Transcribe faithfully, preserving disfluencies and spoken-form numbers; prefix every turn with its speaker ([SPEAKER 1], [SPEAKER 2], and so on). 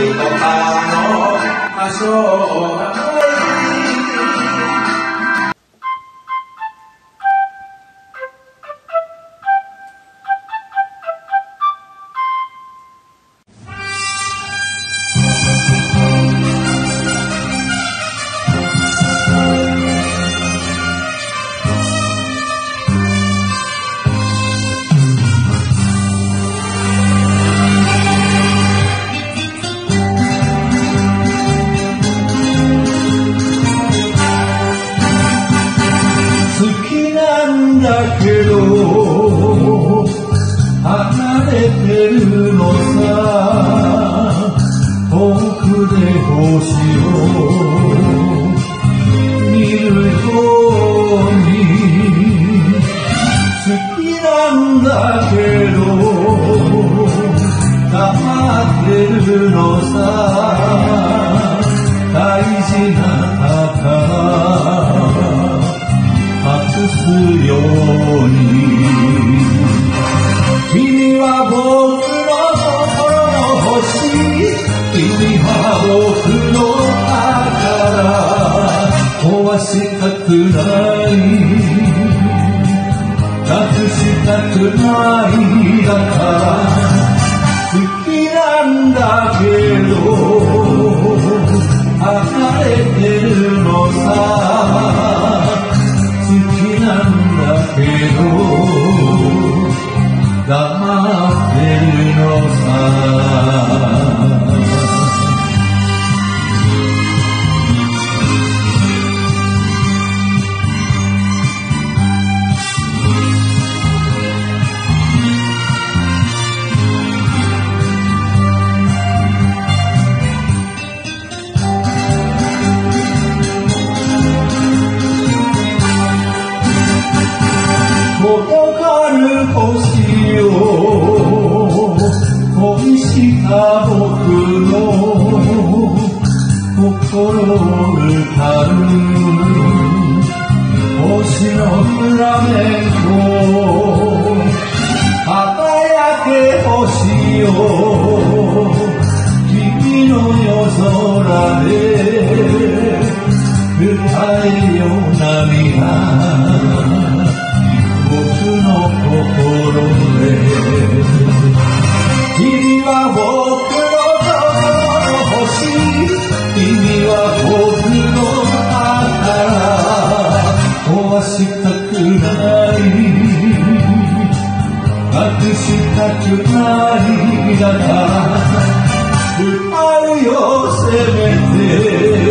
[SPEAKER 1] だけど離れてるのさ、遠くで星を見るように好きなんだけど黙ってるのさ、大事な宝隠すように。君は僕の心の星、君は僕の宝、壊したくない、隠したくないだから好きなんだけど離れてるのさ、好きなんだけど黙ってるのさ。届かぬ星を恋した僕の心歌う星のフラメンコ、輝け星よ君の夜空で歌えよ涙、僕の心で。君は僕の心の星、君は僕の宝、壊したくない、隠したくないだから歌うよせめて